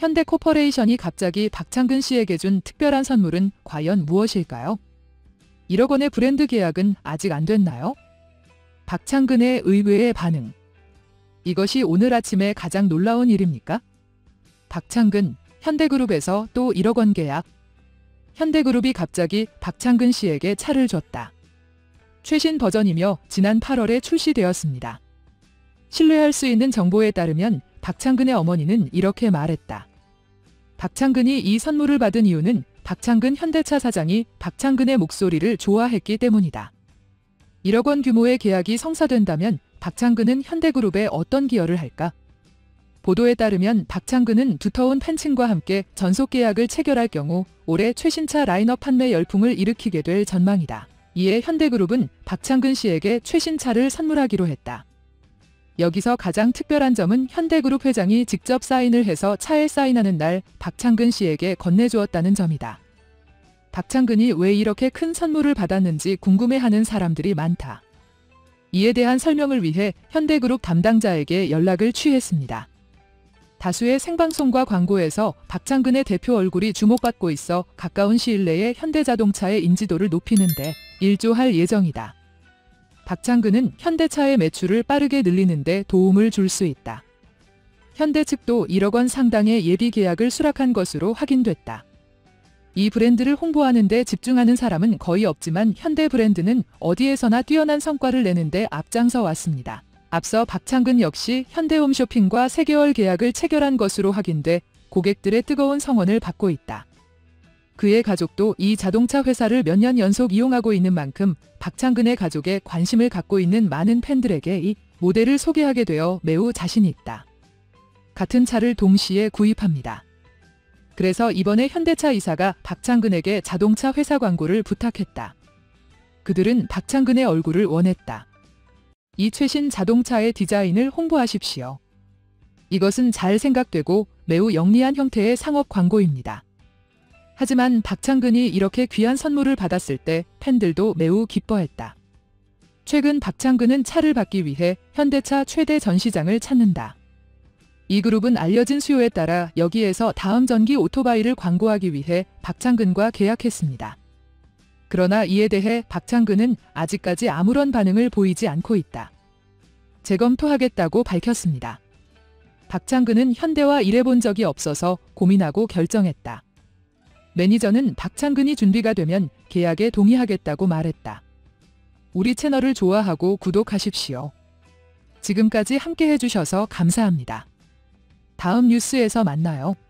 현대코퍼레이션이 갑자기 박창근 씨에게 준 특별한 선물은 과연 무엇일까요? 1억 원의 브랜드 계약은 아직 안 됐나요? 박창근의 의외의 반응. 이것이 오늘 아침에 가장 놀라운 일입니까? 박창근, 현대그룹에서 또 1억 원 계약. 현대그룹이 갑자기 박창근 씨에게 차를 줬다. 최신 버전이며 지난 8월에 출시되었습니다. 신뢰할 수 있는 정보에 따르면 박창근의 어머니는 이렇게 말했다. 박창근이 이 선물을 받은 이유는 박창근 현대차 사장이 박창근의 목소리를 좋아했기 때문이다. 1억 원 규모의 계약이 성사된다면 박창근은 현대그룹에 어떤 기여를 할까? 보도에 따르면 박창근은 두터운 팬층과 함께 전속 계약을 체결할 경우 올해 최신차 라인업 판매 열풍을 일으키게 될 전망이다. 이에 현대그룹은 박창근 씨에게 최신차를 선물하기로 했다. 여기서 가장 특별한 점은 현대그룹 회장이 직접 사인을 해서 차에 사인하는 날 박창근 씨에게 건네주었다는 점이다. 박창근이 왜 이렇게 큰 선물을 받았는지 궁금해하는 사람들이 많다. 이에 대한 설명을 위해 현대그룹 담당자에게 연락을 취했습니다. 다수의 생방송과 광고에서 박창근의 대표 얼굴이 주목받고 있어 가까운 시일 내에 현대자동차의 인지도를 높이는 데 일조할 예정이다. 박창근은 현대차의 매출을 빠르게 늘리는 데 도움을 줄 수 있다. 현대 측도 1억 원 상당의 예비 계약을 수락한 것으로 확인됐다. 이 브랜드를 홍보하는 데 집중하는 사람은 거의 없지만 현대 브랜드는 어디에서나 뛰어난 성과를 내는 데 앞장서 왔습니다. 앞서 박창근 역시 현대홈쇼핑과 3개월 계약을 체결한 것으로 확인돼 고객들의 뜨거운 성원을 받고 있다. 그의 가족도 이 자동차 회사를 몇 년 연속 이용하고 있는 만큼 박창근의 가족에 관심을 갖고 있는 많은 팬들에게 이 모델을 소개하게 되어 매우 자신이 있다. 같은 차를 동시에 구입합니다. 그래서 이번에 현대차 이사가 박창근에게 자동차 회사 광고를 부탁했다. 그들은 박창근의 얼굴을 원했다. 이 최신 자동차의 디자인을 홍보하십시오. 이것은 잘 생각되고 매우 영리한 형태의 상업 광고입니다. 하지만 박창근이 이렇게 귀한 선물을 받았을 때 팬들도 매우 기뻐했다. 최근 박창근은 차를 받기 위해 현대차 최대 전시장을 찾는다. 이 그룹은 알려진 수요에 따라 여기에서 다음 전기 오토바이를 광고하기 위해 박창근과 계약했습니다. 그러나 이에 대해 박창근은 아직까지 아무런 반응을 보이지 않고 있다. 재검토하겠다고 밝혔습니다. 박창근은 현대와 일해본 적이 없어서 고민하고 결정했다. 매니저는 박창근이 준비가 되면 계약에 동의하겠다고 말했다. 우리 채널을 좋아하고 구독하십시오. 지금까지 함께 해주셔서 감사합니다. 다음 뉴스에서 만나요.